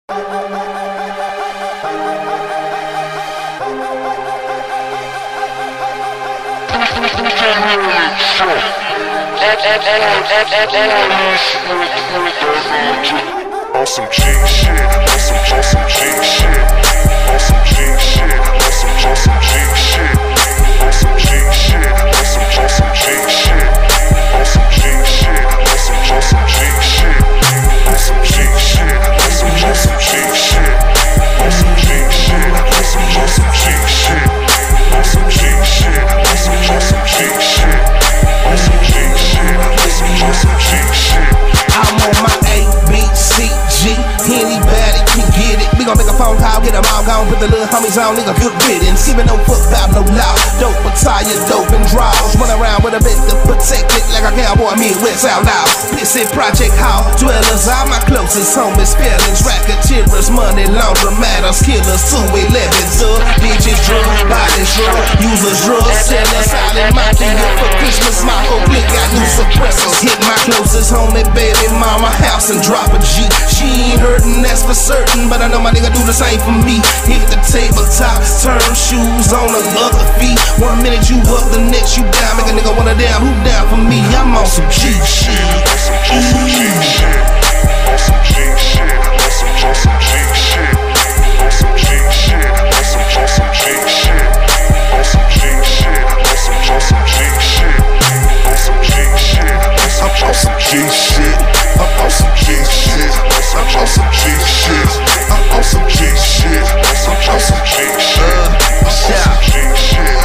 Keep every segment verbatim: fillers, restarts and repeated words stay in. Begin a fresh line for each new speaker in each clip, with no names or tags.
On some G shit, on some, on some G shit, on some G shit, on some, on some G shit, on some G shit, on some, on some G shit, on some G shit, on some, on some G shit, on some G shit, on some, on some G shit, on some G shit, on some, on some G shit, on some G shit, on some, on some G shit, on some G shit, on some, on some G shit.
I'm on my A, B, C, G. Anybody can get it. We gon' make a phone call, get them all gone. Put the little homies on, nigga, good riddance. Even no football, no law. Dope, attire, dope and draws. Run around with a bit to protect it like a cowboy Midwest out loud. Pissy Project Hall dwellers, all my closest homies. Feelings, racketeers, money, laundromats, killers, two elevens. Uh, bitches, drug, bodies, drug, users, drugs, sellers, silent mafia for Christmas. My whole clique got new suppressors. Hit my closest homie, baby mama house and drop a G. She ain't hurtin', that's for certain, but I know my nigga do the same for me. Hit the tabletop, turn shoes on the other feet. One minute you up, the next you down. Make a nigga wanna down, who down for me? I'm on some G shit.
On some G shit, on some G shit, on some, on some G shit, on some G shit, on some, on some G shit, on some G shit, on some, on some G shit, on some G shit, on some, on some G shit. I'm on some G shit, I'm on some G shit, I'm on some G shit, I'm on some G shit, I'm on some G shit,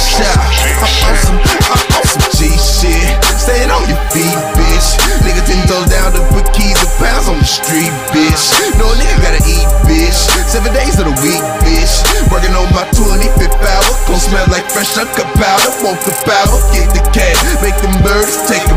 I'm on some, I'm on some G shit. Staying on your feet, bitch. Nigga ten toes down to put keys and pounds on the street, bitch. No nigga gotta eat, bitch. Seven days of the week, bitch. Working on my twenty-fifth hour. Gon' smell like fresh uncut powder. Want the power, get the cash, make them birds take